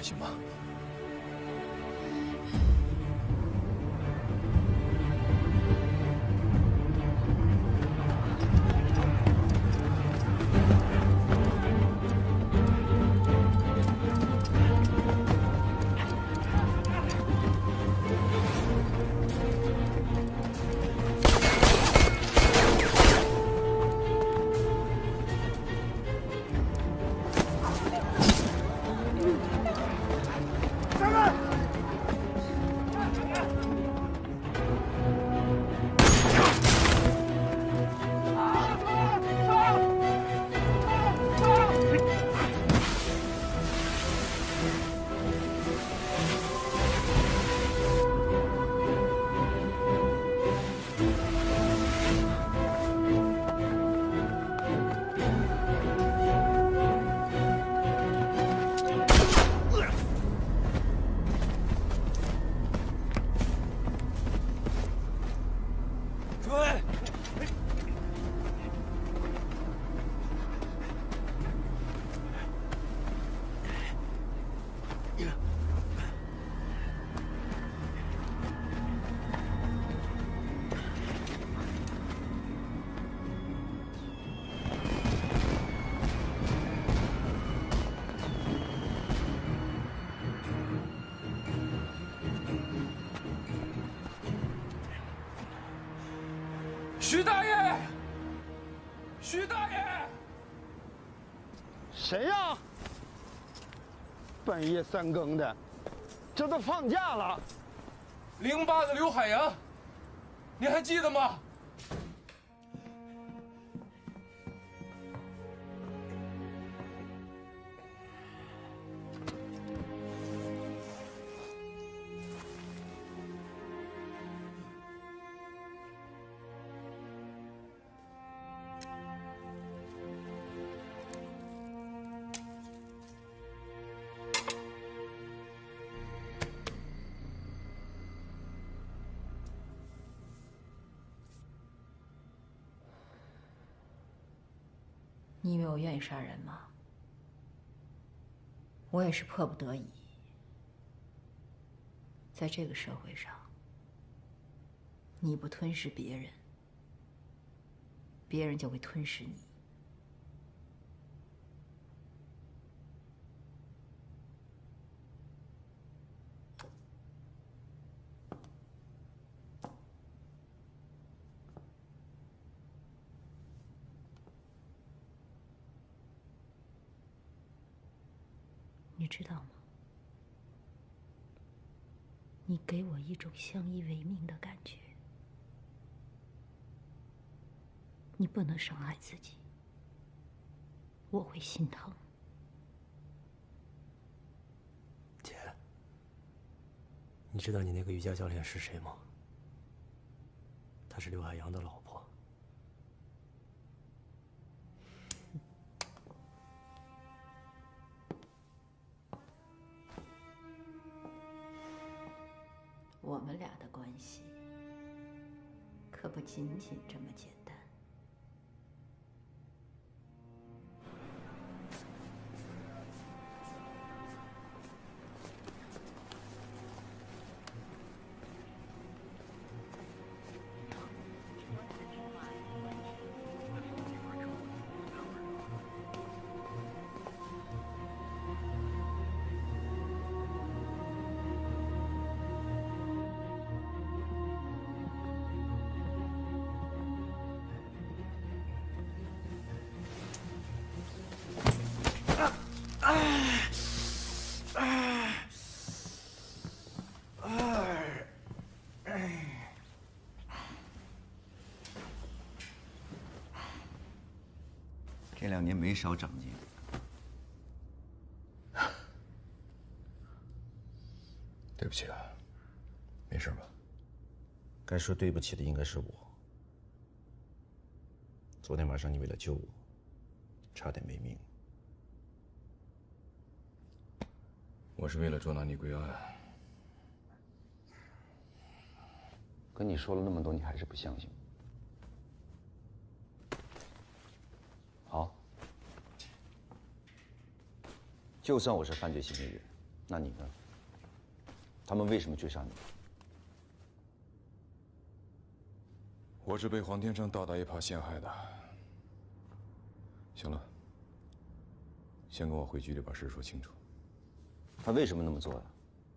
行吗？ 徐大爷，徐大爷， 谁呀？半夜三更的，这都放假了。 零八的刘海洋，你还记得吗？ 你以为我愿意杀人吗？我也是迫不得已。在这个社会上，你不吞噬别人，别人就会吞噬你。你知道吗？你给我一种相依为命的感觉。你不能伤害自己，我会心疼。 姐，你知道你那个瑜伽教练是谁吗？她是刘海洋的老婆。 我们俩的关系可不仅仅这么简单。 这两年没少长进。 对不起啊，没事吧？ 该说对不起的应该是我。昨天晚上你为了救我，差点没命。 我是为了捉拿你归案。 跟你说了那么多，你还是不相信。好，就算我是犯罪嫌疑人， 那你呢？他们为什么追杀你？ 我是被黄天成倒打一耙陷害的。行了，先跟我回局里把事说清楚。 他为什么那么做呀？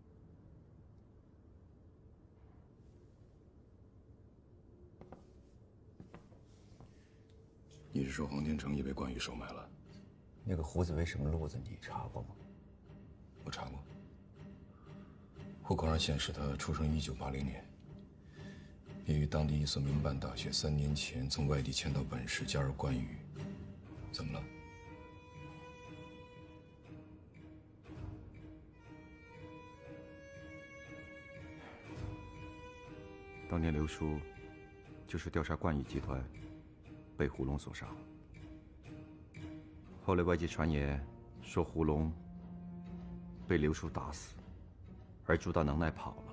你是说黄天成也被关羽收买了？ 那个胡子为什么路子你查过吗？ 我查过，户口上显示他出生一九八零年，毕业于当地一所民办大学，三年前从外地迁到本市，加入关羽。怎么了？ 当年刘叔就是调查关羽集团，被胡龙所杀。后来外界传言说胡龙被刘叔打死，而朱大能耐跑了。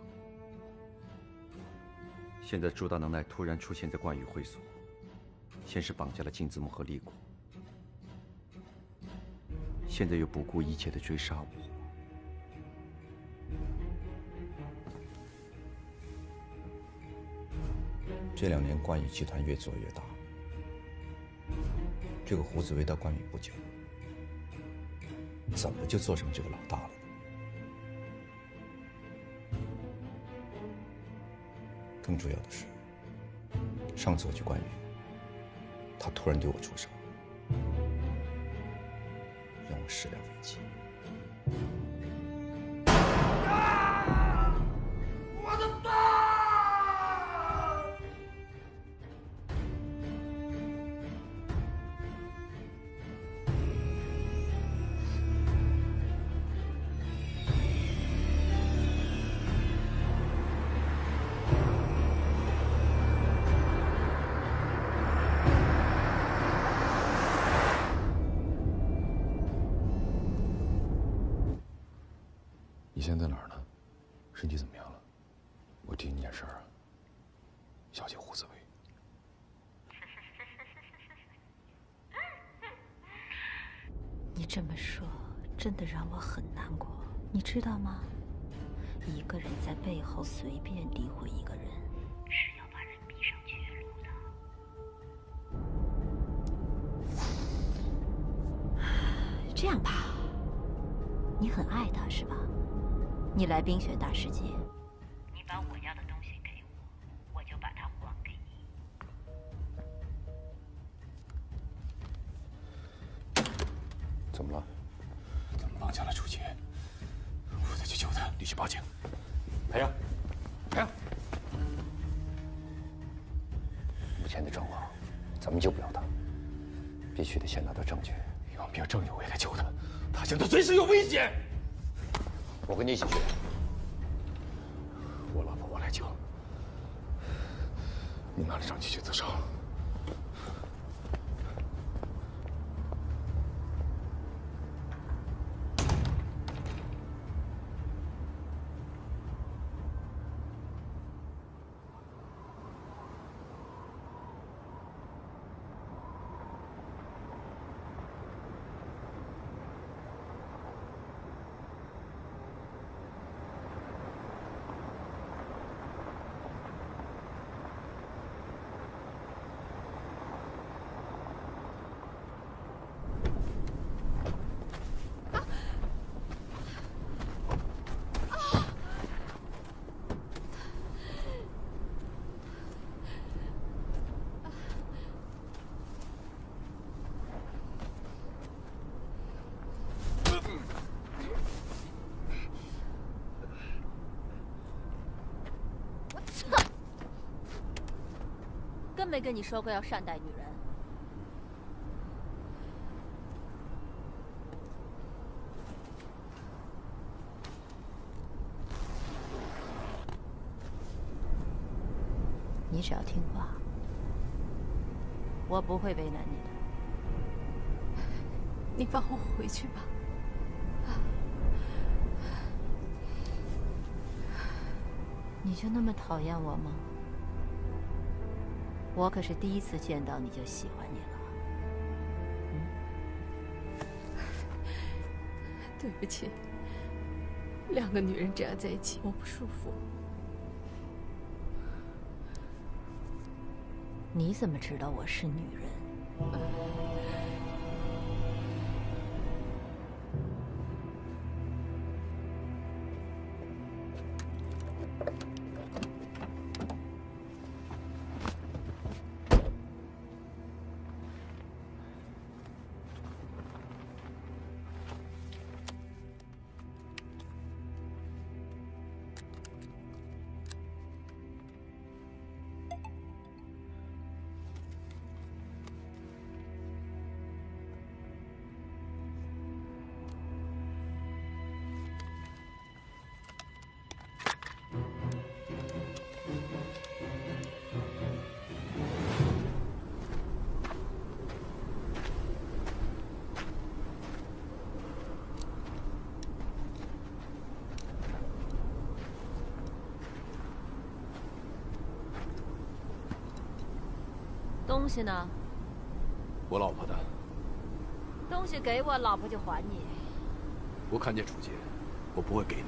现在朱大能耐突然出现在关羽会所，先是绑架了金子木和李果，现在又不顾一切的追杀我。这两年关羽集团越做越大，这个胡子为到关羽不久，怎么就做成这个老大了呢？更主要的是，上次我去关羽，他突然对我出手，让我始料未及。 我的爸！ 你现在在哪儿呢？身体怎么样了？我替你件事儿啊。小姐胡紫薇。 你这么说，真的让我很难过，你知道吗？一个人在背后随便诋毁一个人，是要把人逼上绝路的。这样吧，你很爱他是吧？你来冰雪大世界，你把我要的东西给我，我就把它还给你。 怎么了？ 他们绑架了楚杰，我得去救他，你去报警。 培阳，培阳，目前的状况，咱们救不了他，必须得先拿到证据。 有没有证据我也得救他，他现在随时有危险。 我跟你一起去。 我老婆我来救。你拿着证据去自首。 真没跟你说过要善待女人。你只要听话，我不会为难你的。 你放我回去吧。 你就那么讨厌我吗？我可是第一次见到你就喜欢你了。 嗯，对不起， 两个女人这样在一起，我不舒服。 你怎么知道我是女人？东西呢？ 我老婆的。 东西给我，老婆就还你。 我看见楚杰，我不会给你。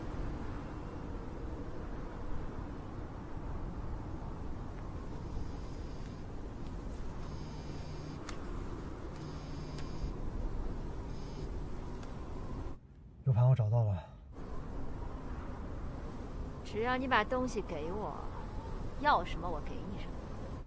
U盘我找到了。 只要你把东西给我，要什么我给你什么。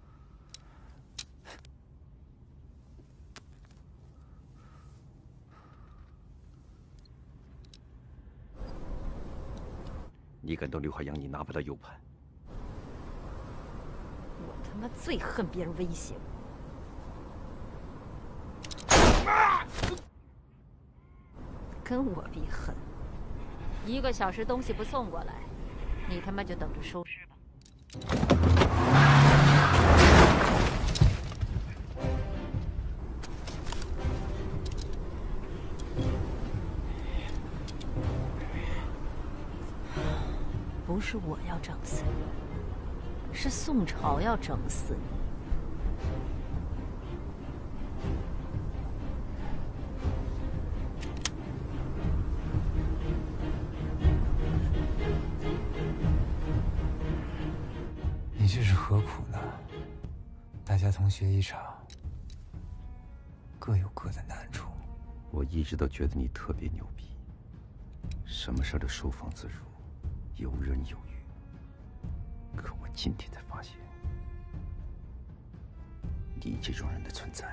你敢动刘海洋，你拿不到 U 盘。 我他妈最恨别人威胁我，跟我比狠。一个小时东西不送过来，你他妈就等着收尸吧。 不是我要整死你，是宋朝要整死你。 你这是何苦呢？大家同学一场，各有各的难处。 我一直都觉得你特别牛逼，什么事都收放自如。 游刃有余，可我今天才发现，你这种人的存在，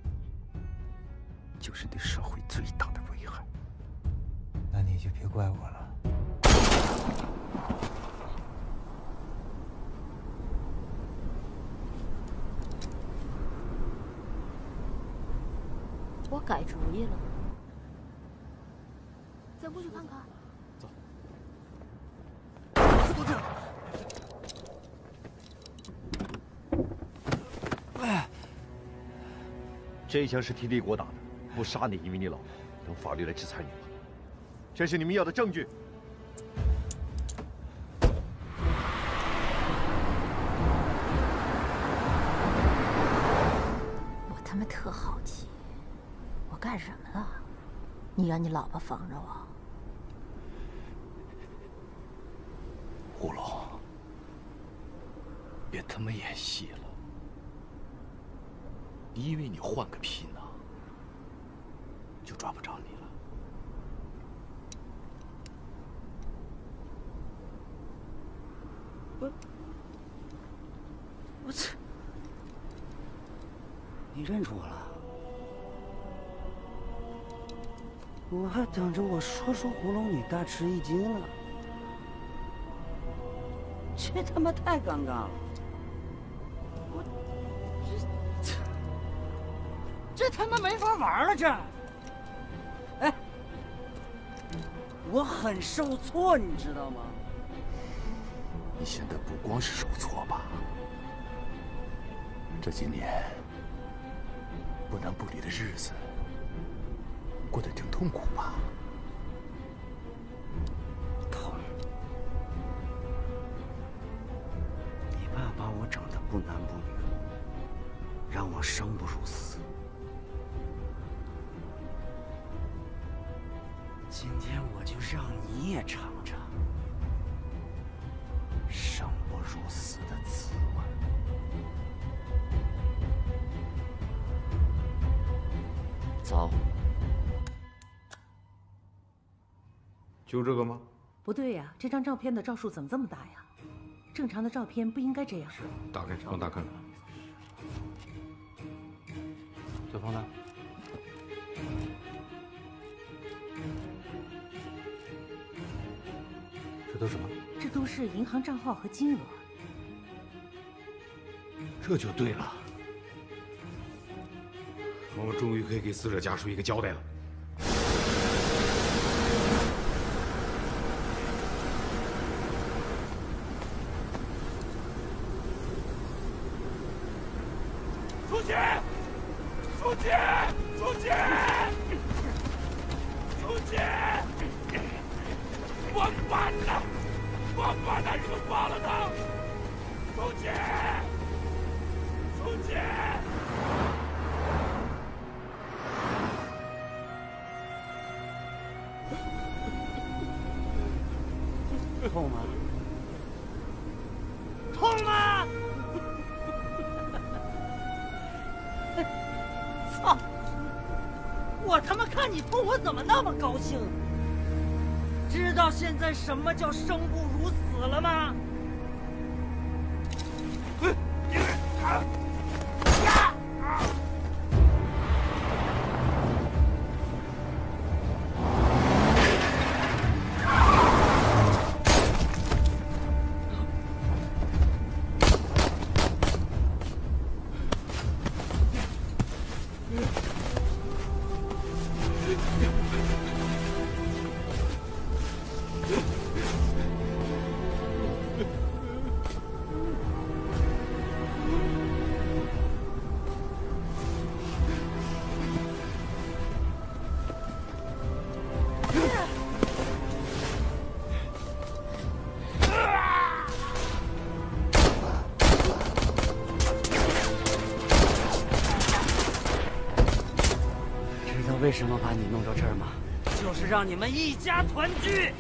就是对社会最大的危害。 那你就别怪我了。 我改主意了， 咱过去看看。 这一枪是替帝国打的，不杀你，因为你老了，等法律来制裁你吧。这是你们要的证据。 我他妈特好奇，我干什么了？你让你老婆防着我？ 胡龙，别他妈演戏了！你以为你换个皮呢，就抓不着你了？ 我，我操！你认出我了？我还等着我说出胡龙你大吃一惊呢。 这他妈太尴尬了！我这这他妈没法玩了，这。哎，我很受挫，你知道吗？ 你现在不光是受挫吧？这几年不男不女的日子过得挺痛苦吧？ 把我整得不男不女，让我生不如死。今天我就是让你也尝尝生不如死的滋味。走。 就这个吗？ 不对呀，这张照片的照数怎么这么大呀？正常的照片不应该这样。是， 打开，让大看看。 小芳呢？这都什么？ 这都是银行账号和金额。 这就对了，我们终于可以给死者家属一个交代了。 书记，书记，书记，书记，我办了，我把那人放了他，书记，书记。 痛吗？痛吗？操！我他妈看你痛，我怎么那么高兴？知道现在什么叫生不如死了吗？为什么把你弄到这儿吗？就是让你们一家团聚。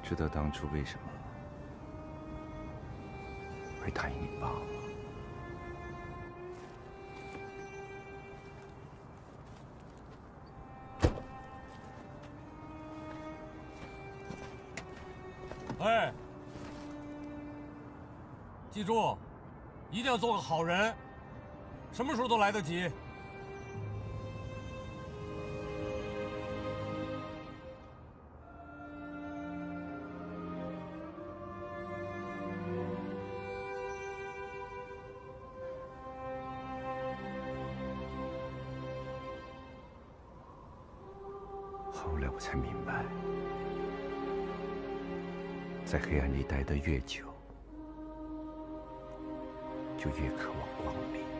知道当初为什么会答应你帮我？ 哎，记住，一定要做个好人，什么时候都来得及。 后来我才明白，在黑暗里待得越久，就越渴望光明。